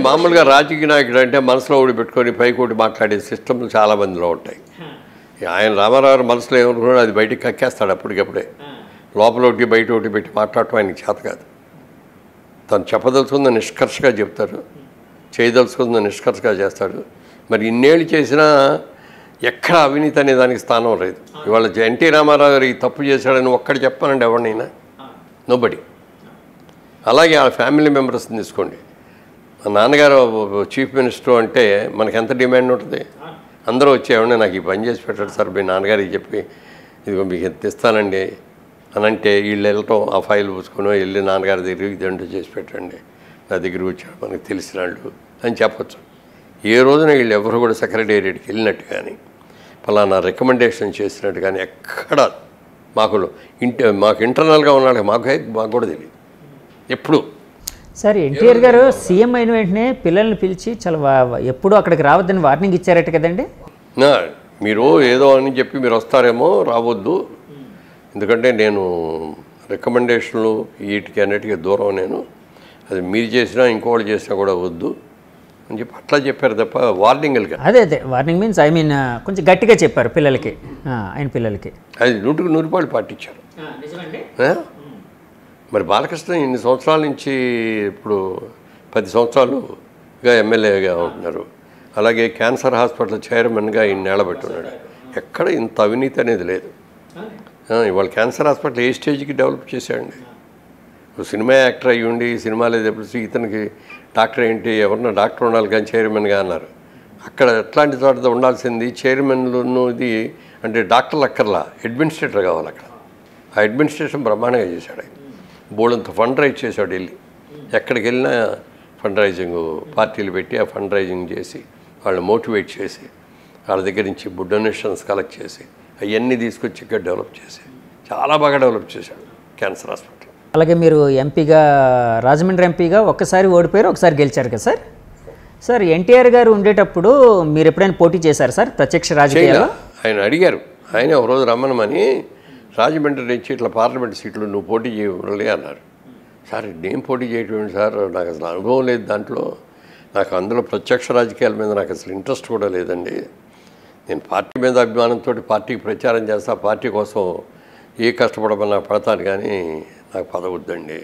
మామూలుగా రాజకీయ నాయకుడు అంటే మనసులో ఒకటి పెట్టుకొని పైకి ఒకటి మాట్లాడే సిస్టమ్లు చాలా మందిలో ఉంటాయి. ఆయన రామారావు మనసులో ఏమనుకున్నాడు అది బయటికి కక్కేస్తాడు అప్పటికప్పుడే. లోపల ఒకటి బయట ఒకటి పెట్టి మాట్లాడటం ఆయనకి చేత కాదు. తను చెప్పదలుచుకున్న నిష్కర్షగా చెప్తాడు, చేయదలుచుకున్న నిష్కర్షగా చేస్తాడు. మరి ఇన్నేళ్ళు చేసినా ఎక్కడ అవినీతి అనే దానికి స్థానం లేదు. ఇవాళ ఎన్టీ రామారావు గారు ఈ తప్పు చేశాడని ఒక్కటి చెప్పానండి ఎవరినైనా, నోబడి. అలాగే ఆ ఫ్యామిలీ మెంబర్స్ని తీసుకోండి. మా నాన్నగారు చీఫ్ మినిస్టర్ అంటే మనకి ఎంత డిమాండ్ ఉంటుంది. అందరూ వచ్చేవాడిని నాకు ఈ పని చేసి పెట్టాడు సార్ మీ నాన్నగారికి చెప్పి ఇదిగో మీకు ఎంత ఇస్తానండి అని అంటే వీళ్ళు వెళ్ళటం ఆ ఫైల్ పూసుకొని వెళ్ళి నాన్నగారి దగ్గరికి ఇదంటూ చేసి పెట్టండి నా దగ్గరికి వచ్చాడు మనకు తెలిసిన వాళ్ళు అని చెప్పచ్చు. ఏ రోజున వీళ్ళు ఎవరు కూడా సెక్రటేరియట్కి వెళ్ళినట్టు కానీ ఫలానా రికమెండేషన్ చేసినట్టు కానీ ఎక్కడ మాకు ఇంటర్నల్గా ఉన్నాడు మాకు కూడా తెలియదు ఎప్పుడు. సార్ ఎన్టీఆర్ గారు సీఎం అయిన వెంటనే పిల్లల్ని పిలిచి చాలా ఎప్పుడు అక్కడికి రావద్దని వార్నింగ్ ఇచ్చారట కదండి. మీరు ఏదో అని చెప్పి మీరు వస్తారేమో రావద్దు, ఎందుకంటే నేను రికమెండేషన్లు వీటికి అన్నిటికీ దూరం, నేను అది మీరు చేసినా ఇంకోటి చేసినా కూడా వద్దు అని చెప్పి అట్లా చెప్పారు తప్ప వార్నింగ్లుగా. అదే వార్నింగ్ మీన్స్ ఐ మీన్ కొంచెం గట్టిగా చెప్పారు పిల్లలకి, ఆయన పిల్లలకి. అది 100% పాటించారు. మరి బాలకృష్ణ ఇన్ని సంవత్సరాల నుంచి ఇప్పుడు 10 సంవత్సరాలుగా ఎమ్మెల్యేగా ఉంటున్నారు. అలాగే క్యాన్సర్ హాస్పిటల్ చైర్మన్గా ఈయన నిలబెట్టున్నాడు. ఎక్కడ ఇంత అవినీతి అనేది లేదు. ఇవాళ క్యాన్సర్ హాస్పిటల్ ఏ స్టేజ్కి డెవలప్ చేశాడండి. సినిమా యాక్టర్ అయ్యి ఉండి సినిమాలో ఎప్పుడు ఇతనికి డాక్టర్ ఏంటి ఎవరన్నా డాక్టర్ ఉండాలి కానీ చైర్మన్గా అన్నారు. అక్కడ ఎట్లాంటి చోట ఉండాల్సింది చైర్మన్లను ఇది అంటే డాక్టర్లు అక్కర్లా, అడ్మినిస్ట్రేటర్ కావాలి అక్కడ. ఆ అడ్మినిస్ట్రేషన్ బ్రహ్మాండంగా చేశాడు ఆయన. బోర్డంత ఫండ్ రైజ్ చేశాడు. వెళ్ళి ఎక్కడికి వెళ్ళినా ఫండ్ రైజింగ్ పార్టీలు పెట్టి ఆ ఫండ్ రైజింగ్ చేసి వాళ్ళని మోటివేట్ చేసి వాళ్ళ దగ్గర నుంచి డొనేషన్స్ కలెక్ట్ చేసి అవన్నీ తీసుకొచ్చి ఇక్కడ డెవలప్ చేసి చాలా బాగా డెవలప్ చేశాడు క్యాన్సర్ హాస్పిటల్. అలాగే మీరు ఎంపీగా రాజమండ్రి ఎంపీగా ఒక్కసారి ఓడిపోయారు, ఒకసారి గెలిచారు కదా సార్. సార్ ఎన్టీఆర్ గారు ఉండేటప్పుడు మీరు ఎప్పుడైనా పోటీ చేశారు సార్ ప్రత్యక్ష రాజకీయాల్లో? ఆయన అడిగారు, ఆయన ఒకరోజు రమ్మనమని రాజమండ్రి నుంచి ఇట్లా పార్లమెంట్ సీట్లు నువ్వు పోటీ చేయాలి అన్నారు. సార్ నేను పోటీ చేయటం సార్, నాకు అసలు అనుభవం లేదు దాంట్లో, నాకు అందులో ప్రత్యక్ష రాజకీయాల మీద నాకు అసలు ఇంట్రెస్ట్ కూడా లేదండి. నేను పార్టీ మీద అభిమానంతో పార్టీకి ప్రచారం చేస్తా, పార్టీ కోసం ఏ కష్టపడమన్నా పడతాను కానీ నాకు పదవద్దండి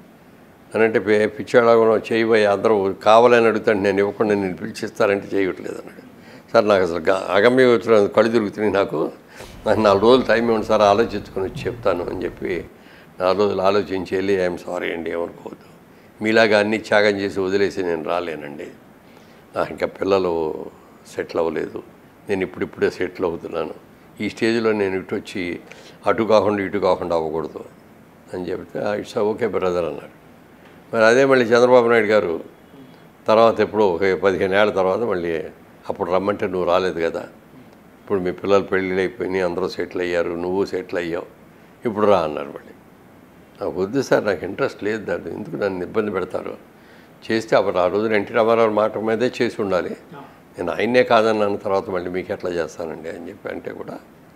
అని అంటే పిచ్చాడగా చేయబోయే అందరూ కావాలని అడుగుతాను, నేను ఇవ్వకుండా నేను పిలిచిస్తారంటే చేయట్లేదు అన్నాడు. సార్ నాకు అసలు అగమ్య కళ్ళు తిరుగుతున్నాయి, నాకు 4 రోజులు టైం ఇవ్వండి సార్ ఆలోచించుకొని వచ్చి చెప్తాను అని చెప్పి 4 రోజులు ఆలోచించి వెళ్ళి ఐఎమ్ సారీ అండి ఏమనుకోవద్దు, మీలాగా అన్నీ త్యాగం చేసి వదిలేసి నేను రాలేనండి, నాకు ఇంకా పిల్లలు సెటిల్ అవ్వలేదు, నేను ఇప్పుడిప్పుడే సెటిల్ అవుతున్నాను, ఈ స్టేజ్లో నేను ఇటు వచ్చి అటు కాకుండా అవ్వకూడదు అని చెప్తే ఇట్స్ ఓకే బ్రదర్ అన్నాడు. మరి అదే మళ్ళీ చంద్రబాబు నాయుడు గారు తర్వాత ఎప్పుడో ఒక 15 ఏళ్ళ తర్వాత మళ్ళీ అప్పుడు రమ్మంటే నువ్వు రాలేదు కదా, ఇప్పుడు మీ పిల్లలు పెళ్ళిళ్ళు అయిపోయినాయి, అందరూ సెటిల్ అయ్యారు, నువ్వు సెటిల్ అయ్యావు, ఇప్పుడు రా అన్నారు. మళ్ళీ నాకు వద్దు సార్, నాకు ఇంట్రెస్ట్ లేదు దాన్ని, ఎందుకు నన్ను ఇబ్బంది పెడతారు, చేస్తే అప్పుడు ఆ రోజున ఎన్టీ రామారావు మాట మీదే చేసి ఉండాలి, నేను ఆయన్నే కాదన్నాను, తర్వాత మళ్ళీ మీకు ఎట్లా చేస్తానండి అని చెప్పి అంటే కూడా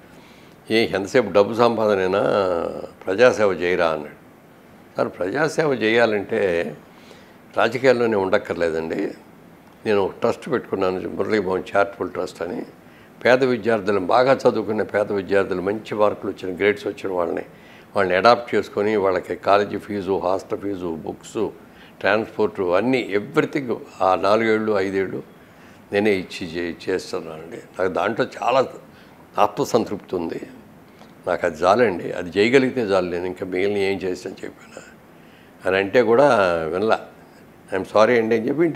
ఎంతసేపు డబ్బు సంపాదనైనా ప్రజాసేవ చేయరా అన్నాడు. సార్ ప్రజాసేవ చేయాలంటే రాజకీయాల్లోనే ఉండక్కర్లేదండి, నేను ఒక ట్రస్ట్ పెట్టుకున్నాను మురళీ మోహన్ చారిటబుల్ ట్రస్ట్ అని, పేద విద్యార్థులు బాగా చదువుకునే పేద విద్యార్థులు మంచి మార్కులు వచ్చిన గ్రేడ్స్ వచ్చిన వాళ్ళని అడాప్ట్ చేసుకొని వాళ్ళకి college fees, hostel fees, books, transport అన్నీ ఎవ్రీథింగ్ ఆ 4 ఏళ్ళు 5 ఏళ్ళు నేనే ఇచ్చి చేస్తున్నానండి. నాకు దాంట్లో చాలా ఆత్మసంతృప్తి ఉంది, నాకు అది చాలండి, అది చేయగలిగితే చాలు, నేను ఇంకా మిగిలిన ఏం చేస్తాను చెప్పాను అని అంటే కూడా వినలా. ఐఎమ్ సారీ అండి అని చెప్పి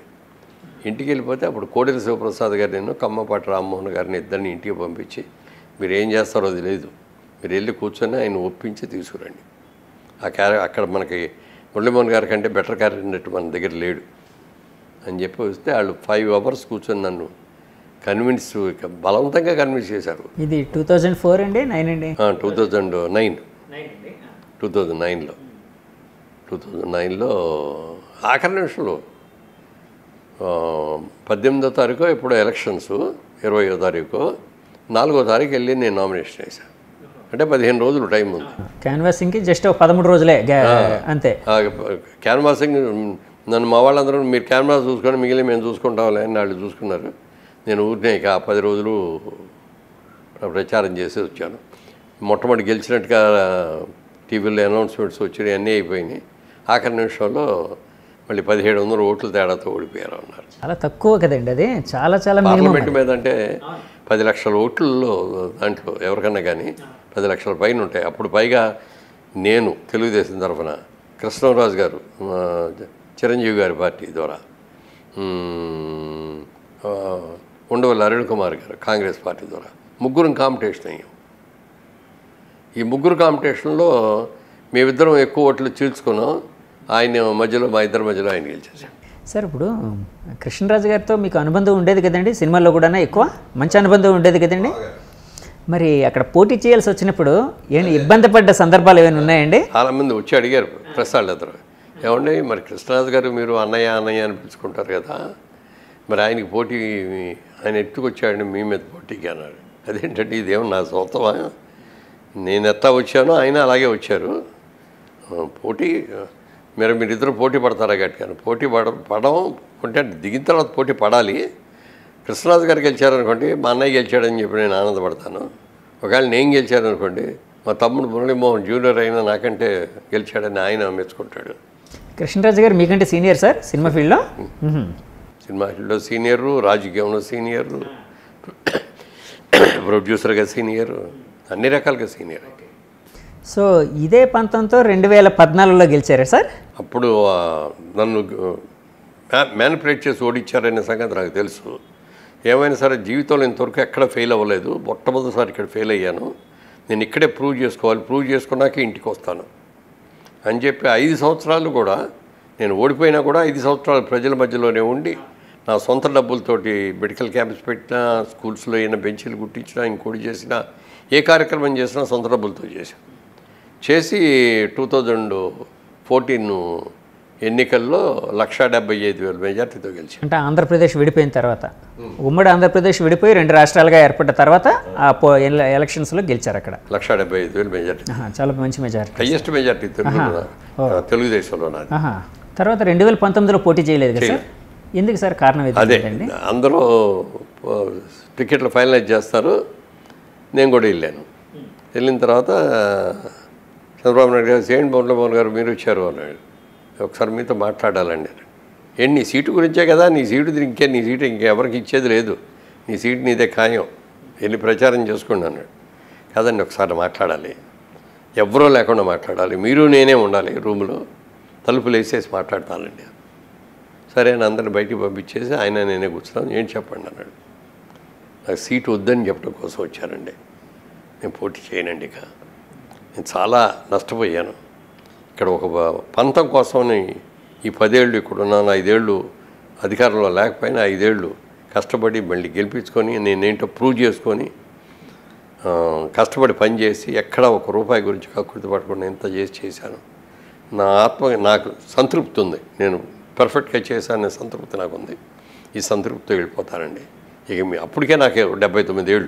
ఇంటికి వెళ్ళిపోతే అప్పుడు కోడెల శివప్రసాద్ గారు నేను కమ్మపాటి రామ్మోహన్ గారిని ఇద్దరిని ఇంటికి పంపించి మీరు ఏం చేస్తారో తెలియదు, మీరు వెళ్ళి కూర్చొని ఆయన ఒప్పించి తీసుకురండి, అక్కడ మనకి మురళీమోహన్ గారి కంటే బెటర్ క్యారెక్టర్ మన దగ్గర లేడు అని చెప్పి వస్తే వాళ్ళు 5 hours కూర్చొని నన్ను బలవంతంగా కన్విన్స్ చేశారు. ఇది 2004 అండి 9 అండి 2009లో ఆఖరి నిమిషంలో 18వ తారీఖు ఇప్పుడు ఎలక్షన్స్ 20వ తారీఖు 4వ తారీఖు వెళ్ళి నేను నామినేషన్ వేశాను, అంటే 15 రోజులు టైం ఉంది. క్యాన్వాసింగ్కి జస్ట్ 13 రోజులే అంతే. క్యాన్వాసింగ్ నన్ను మా వాళ్ళందరూ మీరు కెమెరా చూసుకొని మిగిలిన మేము చూసుకుంటాంలే అని వాళ్ళు చూసుకున్నారు. నేను ఊరినే ఇక 10 రోజులు ప్రచారం చేసి వచ్చాను. మొట్టమొదటి గెలిచినట్టుగా టీవీలో అనౌన్స్మెంట్స్ వచ్చినాయి, అన్నీ అయిపోయినాయి. ఆఖరి నిమిషంలో మళ్ళీ 1700 ఓట్ల తేడాతో ఓడిపోయారు అన్నారు. చాలా తక్కువ కదండి అది, చాలా చాలా పార్లమెంట్ మీద అంటే 10 లక్షల ఓట్లలో దాంట్లో ఎవరికన్నా కానీ 10 లక్షల పైన ఉంటాయి. అప్పుడు పైగా నేను తెలుగుదేశం తరఫున కృష్ణరాజు గారు చిరంజీవి గారి పార్టీ ద్వారా, ఉండవల్లి అరుణ్ కుమార్ గారు కాంగ్రెస్ పార్టీ ద్వారా ముగ్గురం కాంపిటీషన్ అయ్యాం. ఈ ముగ్గురు కాంపిటీషన్లో మేమిద్దరం ఎక్కువ ఓట్లు చీల్చుకున్నాం. ఆయన మధ్యలో మా ఇద్దరి మధ్యలో ఆయన గెలిచేసాం. సార్ ఇప్పుడు కృష్ణరాజు గారితో మీకు అనుబంధం ఉండేది కదండి, సినిమాల్లో కూడా ఎక్కువ మంచి అనుబంధం ఉండేది కదండి. మరి అక్కడ పోటీ చేయాల్సి వచ్చినప్పుడు ఏంటి ఇబ్బంది పడ్డ సందర్భాలు ఏమైనా ఉన్నాయండి? చాలామంది వచ్చి అడిగారు ప్రెస్ వాళ్ళిద్దరు, ఏమండి మరి కృష్ణరాజు గారు మీరు అన్నయ్య అన్నయ్య అని పిలుచుకుంటారు కదా, మరి ఆయనకి పోటీ ఆయన ఎత్తుకొచ్చాడండి మీ మీద పోటీకి అన్నాడు. అదేంటంటే ఇదేమో నా సొంతమా, నేను ఎట్లా వచ్చానో ఆయన అలాగే వచ్చారు, పోటీ మీరిద్దరు పోటీ పడతారా గట్టిగా, పోటీ పడడం అంటే దిగిన తర్వాత పోటీ పడాలి. కృష్ణరాజు గారు గెలిచారనుకోండి మా అన్నయ్య గెలిచాడని చెప్పి నేను ఆనందపడతాను. ఒకవేళ నేను గెలిచారనుకోండి మా తమ్ముడు మురళీ మోహన్ జూనియర్ అయినా నాకంటే గెలిచాడని ఆయన మెచ్చుకుంటాడు. కృష్ణరాజు గారు మీకంటే సీనియర్ సార్ సినిమా ఫీల్డ్లో? సినిమా ఫీల్డ్లో సీనియరు, రాజకీయంలో సీనియరు, ప్రొడ్యూసర్గా సీనియరు, అన్ని రకాలుగా సీనియర్. సో ఇదే పంతంతో 2014లో గెలిచారా సార్? అప్పుడు నన్ను మ్యానిపులేట్ చేసి ఓడించారనే సంగతి నాకు తెలుసు. ఏమైనా సరే జీవితంలో ఇంతవరకు ఎక్కడ ఫెయిల్ అవ్వలేదు, మొట్టమొదటిసారి ఇక్కడ ఫెయిల్ అయ్యాను, నేను ఇక్కడే ప్రూవ్ చేసుకోవాలి, ప్రూవ్ చేసుకున్నాకే ఇంటికి వస్తాను అని చెప్పి 5 సంవత్సరాలు కూడా నేను ఓడిపోయినా కూడా 5 సంవత్సరాలు ప్రజల మధ్యలోనే ఉండి నా సొంత డబ్బులతోటి మెడికల్ క్యాంప్స్ పెట్టినా, స్కూల్స్లో అయినా బెంచీలు కుట్టించినా, ఇంకోటి చేసినా, ఏ కార్యక్రమం చేసినా సొంత డబ్బులతో చేసి 2014 ఎన్నికల్లో 1,75,000 మెజార్టీతో గెలిచి. అంటే ఆంధ్రప్రదేశ్ విడిపోయిన తర్వాత, ఉమ్మడి ఆంధ్రప్రదేశ్ విడిపోయి 2 రాష్ట్రాలుగా ఏర్పడ్డ తర్వాత ఆ ఎలక్షన్స్లో గెలిచారు అక్కడ. 1,75,000 మెజార్టీ, చాలా మంచి మెజార్టీ, హైయెస్ట్ మెజార్టీ తెలుగుదేశంలో నాది. తర్వాత 2019లో పోటీ చేయలేదు కదా సార్, ఎందుకు సార్? కారణం అదే, అందరూ టికెట్లు ఫైనలైజ్ చేస్తారు, నేను కూడా వెళ్ళాను. వెళ్ళిన తర్వాత చంద్రబాబు నాయుడు గారు సేంట్ మురళీ మోహన్ గారు మీరు వచ్చారు అన్నాడు, ఒకసారి మీతో మాట్లాడాలండి. ఏంటి నీ సీటు గురించే కదా, నీ సీటు ఇంకే, నీ సీటు ఇంకెవరికి ఇచ్చేది లేదు, నీ సీటు నీదే ఖాయం, వెళ్ళి ప్రచారం చేసుకోండి అన్నాడు. కాదండి ఒకసారి మాట్లాడాలి, ఎవరో లేకుండా మాట్లాడాలి, మీరు నేనే ఉండాలి రూమ్లో, తలుపులు వేసేసి మాట్లాడతానండి. సరే అని అందరిని బయటికి పంపించేసి ఆయన నేనే కూర్చున్నాను. ఏంటి చెప్పండి అన్నాడు. నాకు సీటు వద్దని చెప్పడం కోసం వచ్చానండి, నేను పోటీ చేయనండి, ఇక నేను చాలా నష్టపోయాను. ఇక్కడ ఒక పంతం కోసమని ఈ 10 ఏళ్ళు ఇక్కడ ఉన్నాను, 5 ఏళ్ళు అధికారంలో లేకపోయినా 5 ఏళ్ళు కష్టపడి మళ్ళీ గెలిపించుకొని నేనేంటో ప్రూవ్ చేసుకొని కష్టపడి పనిచేసి ఎక్కడ ₹1 గురించి కక్కుర్తి పడకుండా ఎంత చేశాను. నా ఆత్మ నాకు సంతృప్తి ఉంది, నేను పర్ఫెక్ట్గా చేశాననే సంతృప్తి నాకు ఉంది. ఈ సంతృప్తితో వెళ్ళిపోతానండి. ఇక అప్పటికే నాకు 79 ఏళ్ళు,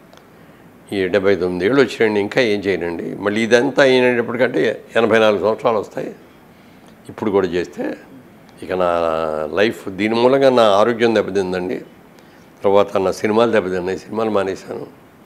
ఈ 79 ఏళ్ళు వచ్చినండి, ఇంకా ఏం చేయనండి. మళ్ళీ ఇదంతా అయినప్పటికంటే 84 సంవత్సరాలు వస్తాయి. ఇప్పుడు కూడా చేస్తే ఇక నా లైఫ్ దీని మూలంగా నా ఆరోగ్యం దెబ్బతిందండి. తర్వాత నా సినిమాలు దెబ్బతిన్నాయి, సినిమాలు మానేశాను.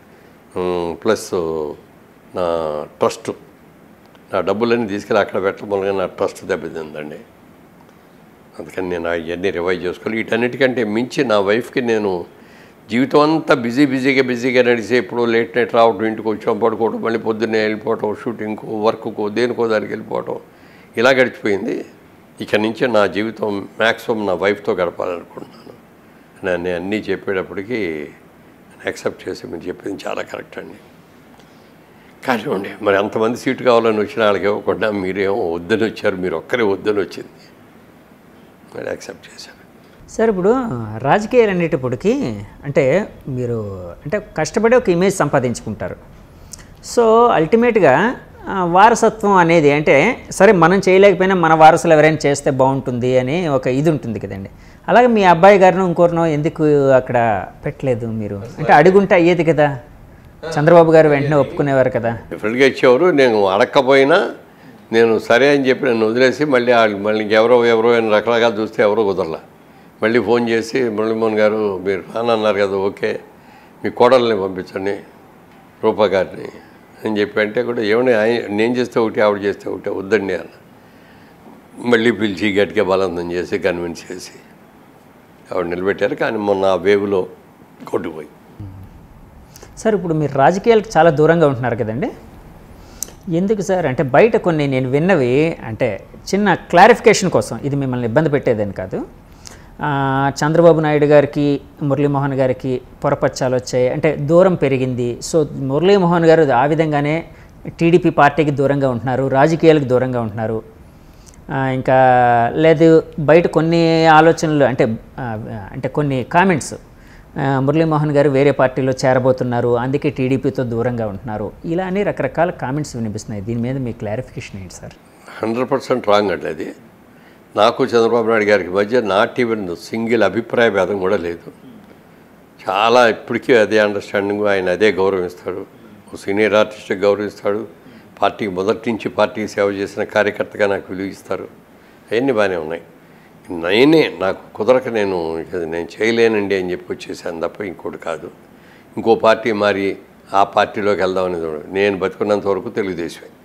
ప్లస్ నా ట్రస్ట్, నా డబ్బులన్నీ తీసుకెళ్ళి అక్కడ పెట్టడం మూలంగా నా ట్రస్ట్ దెబ్బతిందండి. అందుకని నేను అవన్నీ రివైజ్ చేసుకోవాలి. వీటన్నిటికంటే మించి నా వైఫ్కి నేను జీవితం అంతా బిజీగా నడిచి ఎప్పుడు లేట్ నైట్ రావడం, ఇంటికి వచ్చాం, పడుకోవడం, మళ్ళీ పొద్దున్నే వెళ్ళిపోవటం, షూటింగ్కు, వర్క్కు, దేనికో దానికి వెళ్ళిపోవటం, ఇలా గడిచిపోయింది. ఇక నుంచి నా జీవితం మ్యాక్సిమం నా వైఫ్తో గడపాలనుకుంటున్నాను. నేను అన్నీ చెప్పేటప్పటికీ యాక్సెప్ట్ చేసి మీరు చెప్పింది చాలా కరెక్ట్ అండి. కానివ్వండి, మరి అంతమంది సీటు కావాలని వచ్చిన వాళ్ళకి ఇవ్వకుండా మీరేమో వద్దని వచ్చారు, మీరు ఒక్కరే వద్దని వచ్చింది, మరి యాక్సెప్ట్ చేశాను. సార్ ఇప్పుడు రాజకీయాలు అనేటప్పటికి అంటే మీరు అంటే కష్టపడి ఒక ఇమేజ్ సంపాదించుకుంటారు. సో అల్టిమేట్గా వారసత్వం అనేది అంటే సరే మనం చేయలేకపోయినా మన వారసులు ఎవరైనా చేస్తే బాగుంటుంది అని ఒక ఇది ఉంటుంది కదండి. అలాగే మీ అబ్బాయి గారిను ఇంకోరినో ఎందుకు అక్కడ పెట్టలేదు మీరు? అంటే అడుగుంటే అయ్యేది కదా, చంద్రబాబు గారు వెంటనే ఒప్పుకునేవారు కదా. డెఫినెట్గా ఇచ్చేవారు. నేను అడగకపోయినా నేను సరే అని చెప్పి నన్ను వదిలేసి మళ్ళీ మళ్ళీ ఎవరో అని రకరకాలు చూస్తే ఎవరో కుదరలా. మళ్ళీ ఫోన్ చేసి మురళీమోహన్ గారు మీరు రానన్నారు కదా, ఓకే మీ కోడల్ని పంపించండి రూపా గారిని అని చెప్పి అంటే కూడా ఏమన్నా నేను చేస్తే ఒకటి ఆవిడ చేస్తే ఒకటి వద్దండి అన్న. మళ్ళీ పిలిచి గట్టిగా బలవంతం చేసి కన్విన్స్ చేసి ఆవిడ నిలబెట్టారు. కానీ మొన్న ఆ వేవ్లో కొట్టుకుపోయి. సార్ ఇప్పుడు మీరు రాజకీయాలకు చాలా దూరంగా ఉంటున్నారు కదండి, ఎందుకు సార్? అంటే బయట కొన్ని నేను విన్నవి, అంటే చిన్న క్లారిఫికేషన్ కోసం, ఇది మిమ్మల్ని ఇబ్బంది పెట్టేదని కాదు, చంద్రబాబు నాయుడు గారికి మురళీమోహన్ గారికి పొరపచ్చాలు వచ్చాయి, అంటే దూరం పెరిగింది. సో మురళీమోహన్ గారు ఆ విధంగానే టీడీపీ పార్టీకి దూరంగా ఉంటున్నారు, రాజకీయాలకు దూరంగా ఉంటున్నారు. ఇంకా లేదు బయట కొన్ని ఆలోచనలు, అంటే కొన్ని కామెంట్స్, మురళీమోహన్ గారు వేరే పార్టీలో చేరబోతున్నారు, అందుకే టీడీపీతో దూరంగా ఉంటున్నారు, ఇలా అని రకరకాల కామెంట్స్ వినిపిస్తున్నాయి. దీని మీద మీ క్లారిఫికేషన్ ఏంటి సార్? 100% రాంగ్ అండి అది. నాకు చంద్రబాబు నాయుడు గారికి మధ్య నాట్ ఈవెన్ సింగిల్ అభిప్రాయ భేదం కూడా లేదు. చాలా ఇప్పటికీ అదే అండర్స్టాండింగ్. ఆయన అదే గౌరవిస్తాడు, ఒక సీనియర్ ఆర్టిస్ట్కి గౌరవిస్తాడు, పార్టీకి మొదటి నుంచి పార్టీకి సేవ చేసిన కార్యకర్తగా నాకు విలువ ఇస్తారు. అవన్నీ బాగానే ఉన్నాయి. నాకు కుదరక నేను చేయలేనండి అని చెప్పి వచ్చేసాను తప్ప ఇంకోటి కాదు. ఇంకో పార్టీ మారి ఆ పార్టీలోకి వెళ్దామనేది నేను బతుకున్నంత వరకు తెలుగుదేశమే.